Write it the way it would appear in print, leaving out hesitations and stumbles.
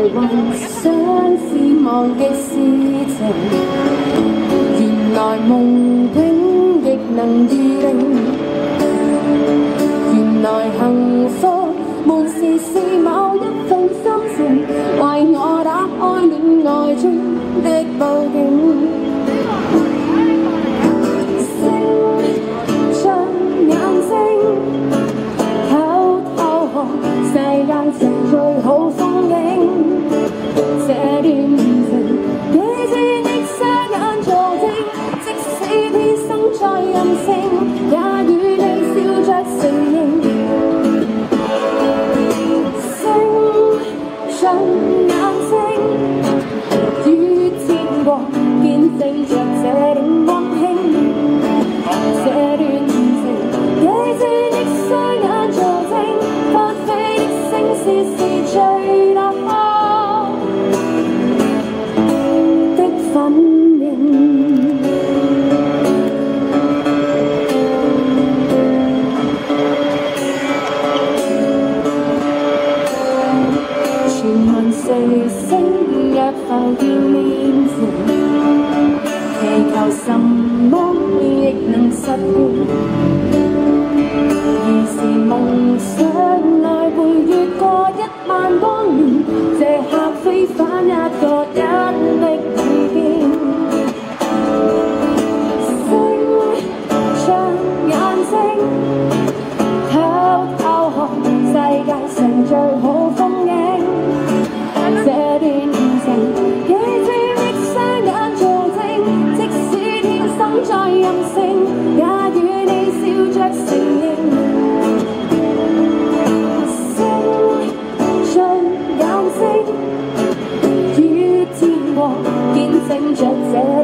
幻想是忘記事情，原來夢境亦能預定，原來幸福滿是某一份心情，為我打開戀愛中的報警。 世界上最好風景，這段情幾千億雙眼做證，即使天生再任性，也與你笑着承認。星上眼睛，與天國見證着這段溫馨，這段情幾千億雙眼做證。 是最大的反應。傳聞誰星若浮現面前，祈求什麼亦能實現。 而是夢想來回越過10000光年，這刻非返一個人的意見。星像眼睛，偷偷看世界上最好風景。這段情幾千億雙眼做證，即使天生再任性，也與你笑着承認。 見證着這